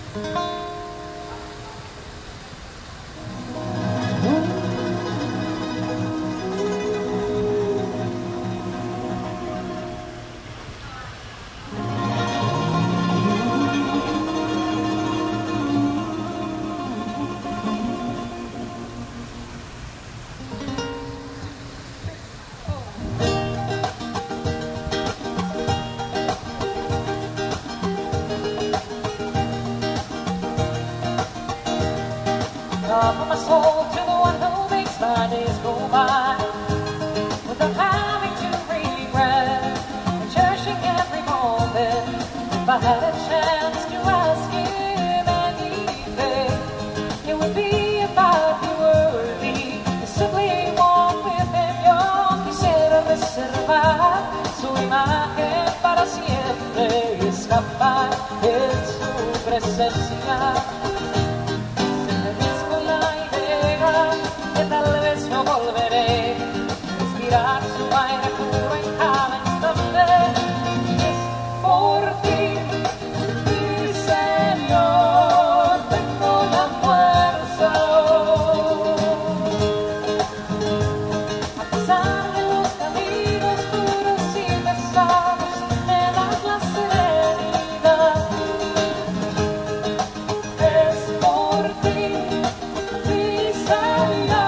From my soul to the one who makes my days go by without having to regret and cherishing every moment. If I had a chance to ask him anything, it would be if I'd be worthy to simply walk with him. Yo quisiera reservar su imagen para siempre, escapar en su presencia. Tal vez no volveré a respirar su aire puro en cada instante. Es por ti, mi Señor, tengo la fuerza. A pesar de los caminos duros y pesados, me das la serenidad. Es por ti, mi Señor.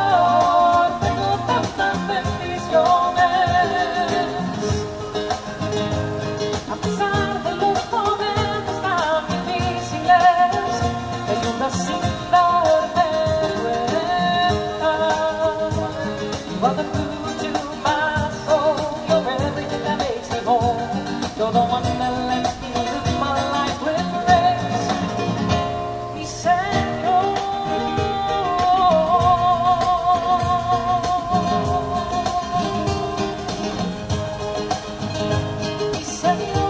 Well, the food to my soul, you're everything that makes me whole. You're the one that lets me live my life with grace. Mi Señor, mi Señor.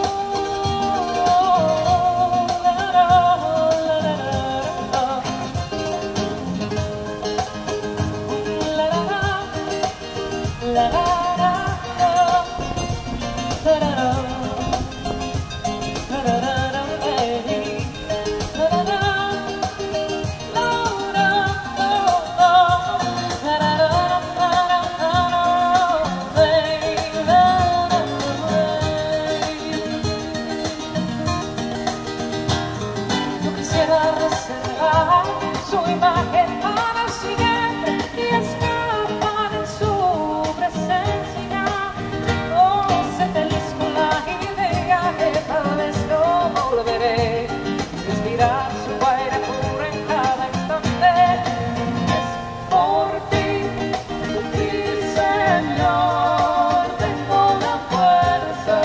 Yo quisiera reservar su imagen para siempre y escapar en su presencia. Oh, se te lisco la idea que tal vez no volveré a respirar su aire puro en cada instante. Es por ti, mi Señor, tengo la fuerza.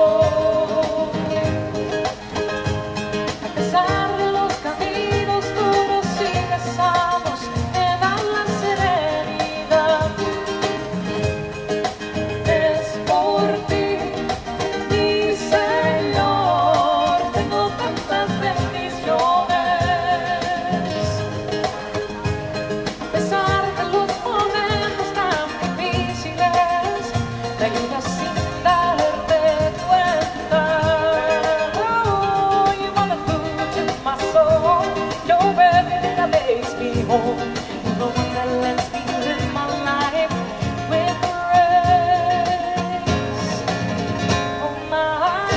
A pesar de los caminos duros y pesados, me dan la serenidad. Es por ti, mi Señor, tengo tantas bendiciones. A pesar de los momentos tan difíciles, me ayudas sin darte cuenta. Oh, you are the food to my soul, you're everything that makes me whole. You're the one that lets me live my life with grace. Oh, my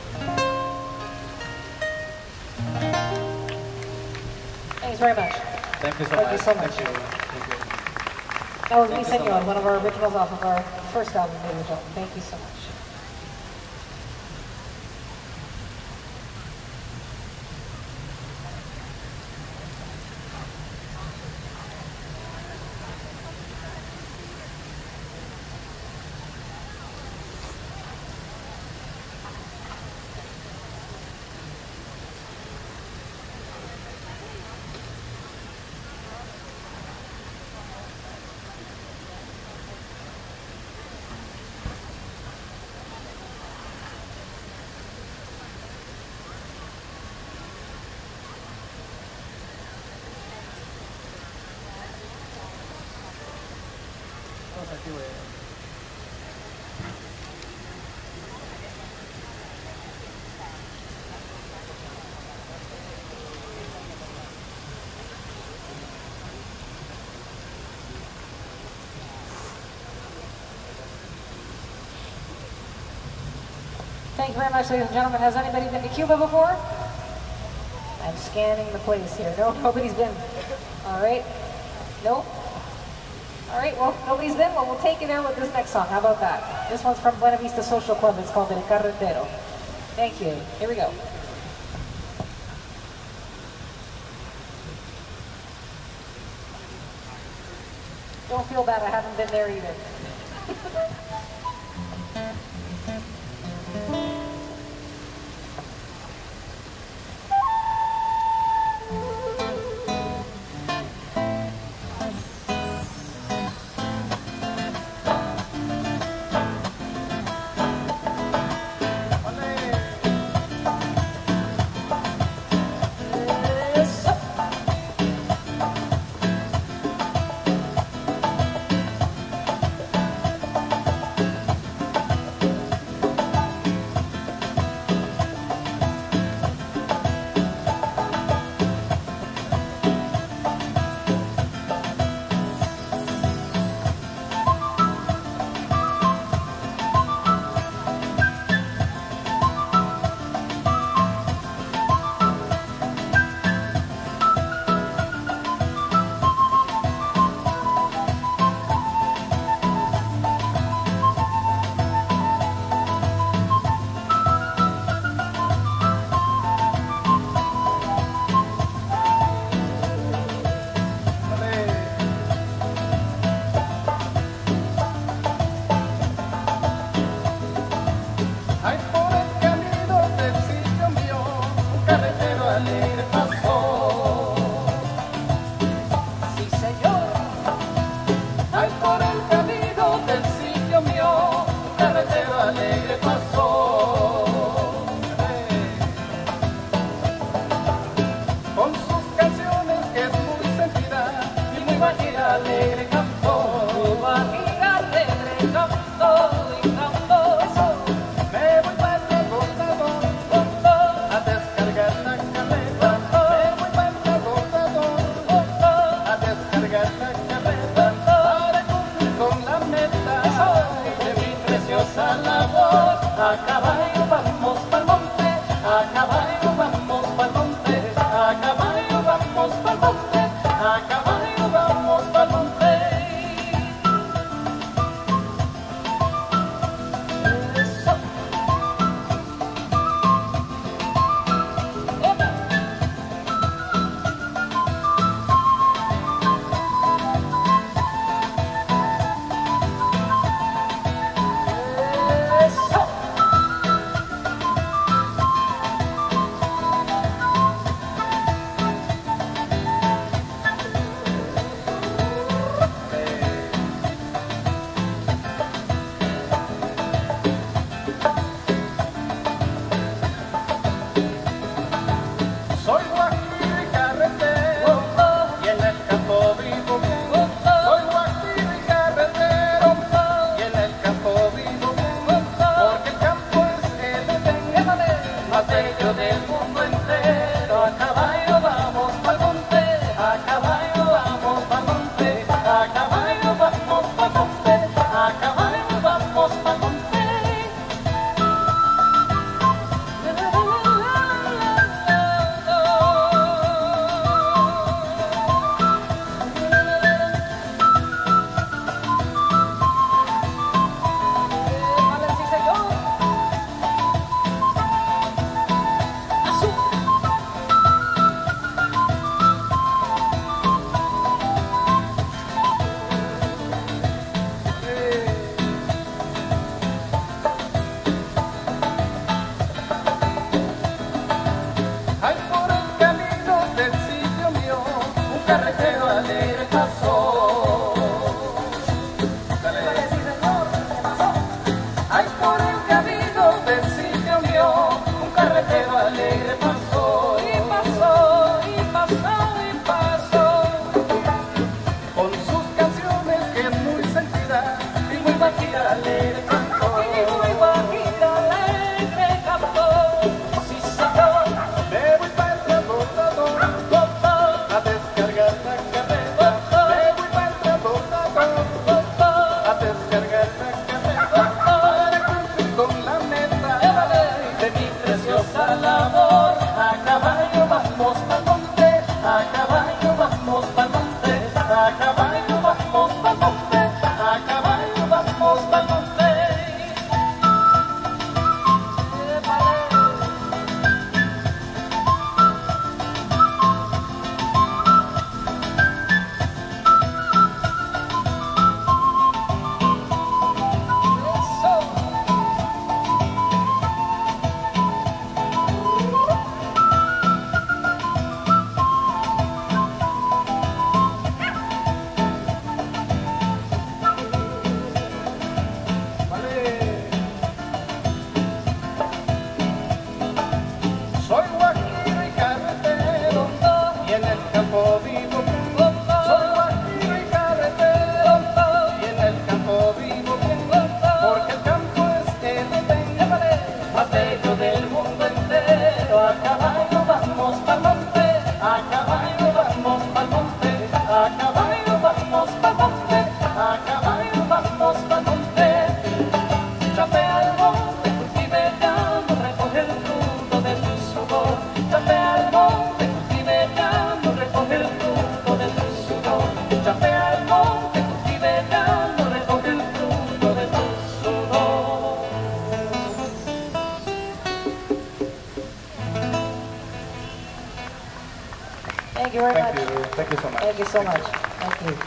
Thanks very much. Thank you so Thank much. you so much. Thank you. That was Mi Thank you so Senor, much. one of our originals off of our first album, ladies and gentlemen. Thank you so much. Thank you very much, ladies and gentlemen. Has anybody been to Cuba before? I'm scanning the place here. No, nobody's been. All right. No? All right, well, nobody's been. Well, we'll take you there with this next song. How about that? This one's from Buena Vista Social Club. It's called El Carretero. Thank you. Here we go. Don't feel bad. I haven't been there either. A caballo vamos pa'l monte, a caballo vamos pa'l monte, a caballo vamos pa'l monte, a caballo vamos pa'l monte. carretero alegre pasó. Dale, sí, señor, ¿qué pasó? Ay, por el camino del sitio mío, un carretero alegre pasó. Y pasó, y pasó, y pasó. Con sus canciones que es muy sentida y muy bajita alegre cantó. Y muy bajita, alegre cantó. Sí, señor. Me voy para el transbordador a descargar la carreta. Me voy para el transbordador a descargar la carreta para cumplir con la meta de mi preciosa labor. A caballo vamos pa'l monte, a caballo vamos pa'l monte, a caballo vamos pa'l monte, a caballo vamos pa'l monte. Soy guajiro y carretero y en el campo vivo. Soy guajiro y carretero y en el campo vivo. Porque el campo es el más bello del mundo entero. A caballo vamos pa'l monte, a caballo vamos pa'l monte, a caballo vamos pa'l monte, a caballo vamos pa'l monte. Chapea al monte, cultive el campo, recoge el fruto de tu sudor. Chapea al monte, cultive el campo, recoge el fruto de tu sudor. Chapea al monte, cultive el campo, recoge el fruto de tu sudor. Thank you very much. Thank you so much. Thank you so much. Thank you.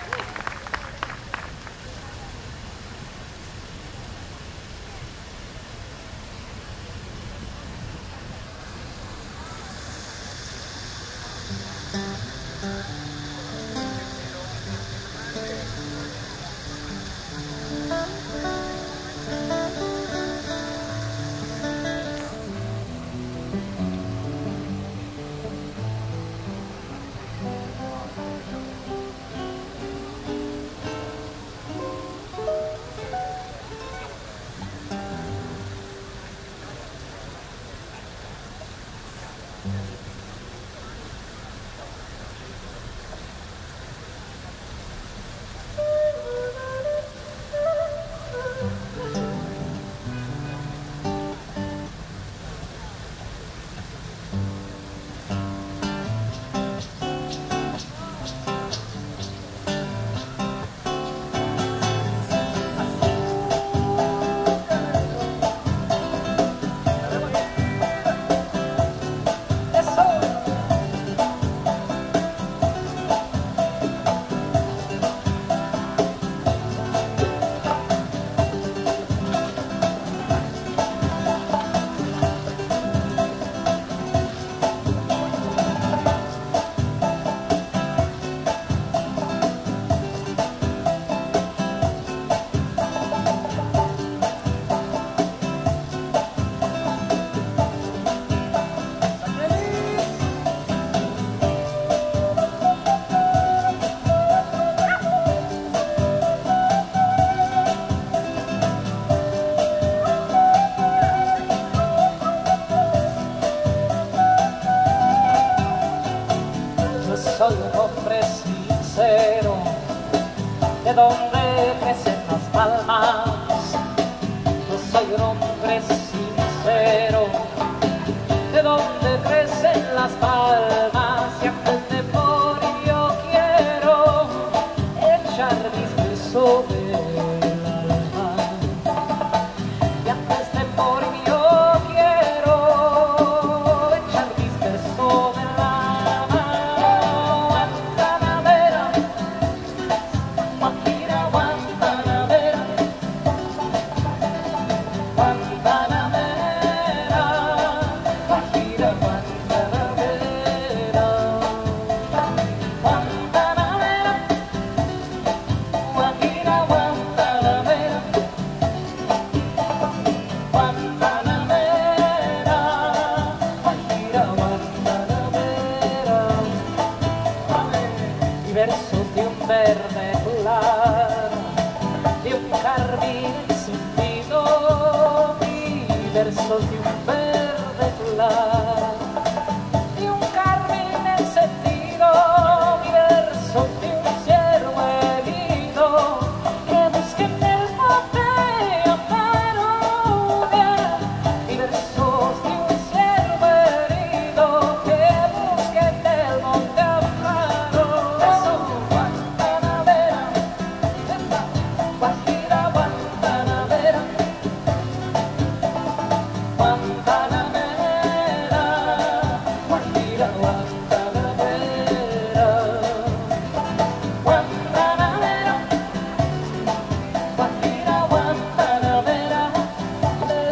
Soy un hombre sincero, de donde crecen las palmas. Yo soy un hombre sincero, de donde crecen las palmas. Y antes de morir yo quiero echar mis besos del alma. Y antes de morir yo quiero echar mis besos del alma. Guantanamera, Guajira, Guantanamera, Guantanamera, Guajira, Guantanamera, Guantanamera. y versos de un verde claro, de un carmín encendido, y versos de un verde claro, de un carmín encendido, y versos de un ciervo herido, que busque en el monte amparo, y versos de un ciervo herido, que busque en el monte amparo. Eso, Guantanamera, Guajira, Guantanamera, Guantanamera, Guajira, Guantanamera, Guantanamera, Guajira, Guantanamera, le,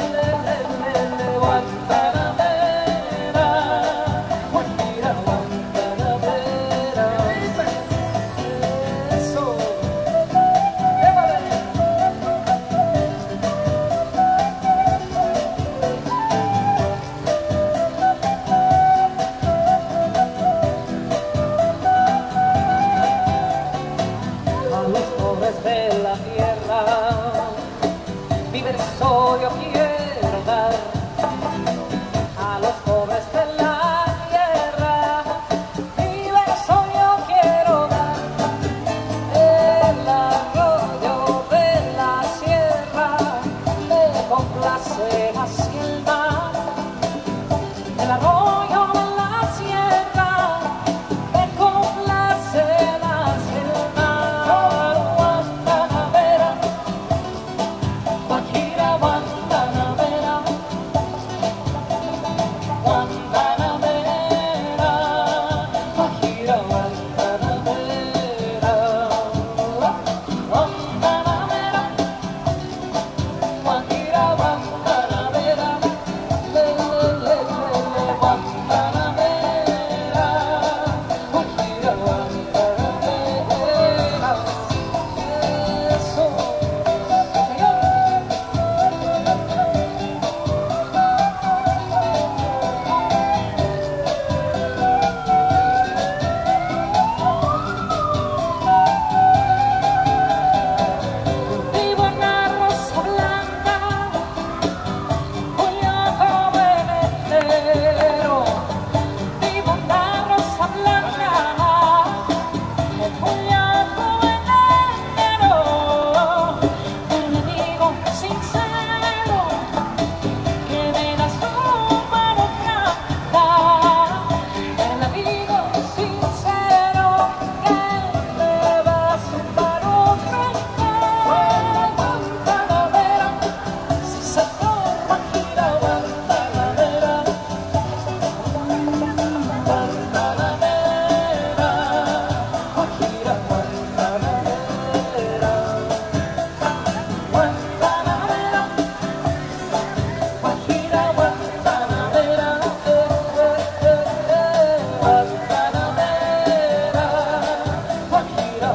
Guantanamera, Guajira, Guantanamera. Eso, llévale. A los pobres de la tierra, mi verso yo quiero dar. A los pobres de la tierra, mi verso yo quiero dar. El arroyo de la sierra me complace más que el mar. El arroyo de la sierra me complace más que el mar. Guantanamera, Guajira, Guantanamera, Guantanamera, Guajira, Guantanamera, Guantanamera, Guajira, Guantanamera, le, Guantanamera, Guajira, Guantanamera. Eso, señor. Vivo en la rosa blanca, Julio Jovenetero. Vivo en la rosa blanca, Julio Jovenetero. Un amigo sincero que me da su mano franca. El amigo sincero que me da su mano franca. Guantanamera, sí señor, Guajira, Guantanamera, Guantanamera, Guajira, Guantanamera, Guantanamera, Guajira, Guantanamera, Guantanamera, Guajira,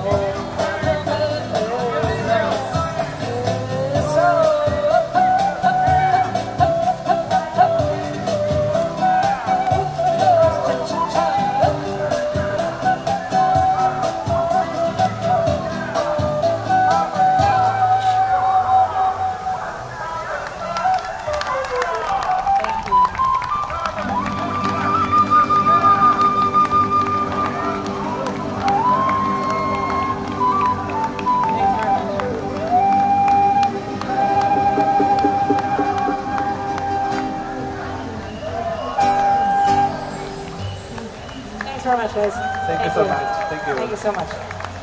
Thanks very much, guys. Thank you so much. Thank you. Thank you so much.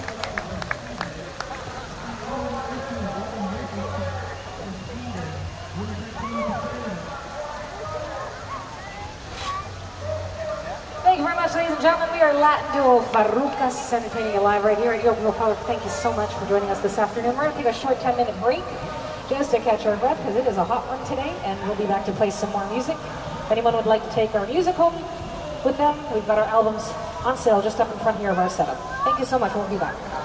Thank you very much, ladies and gentlemen. We are Latin duo Farrucas, entertaining you live right here at Yoga Republic. Thank you so much for joining us this afternoon. We're going to take a short 10-minute break just to catch our breath because it is a hot one today, and we'll be back to play some more music. If anyone would like to take our music home with them, we've got our albums on sale just up in front here of our setup. Thank you so much. We'll be back.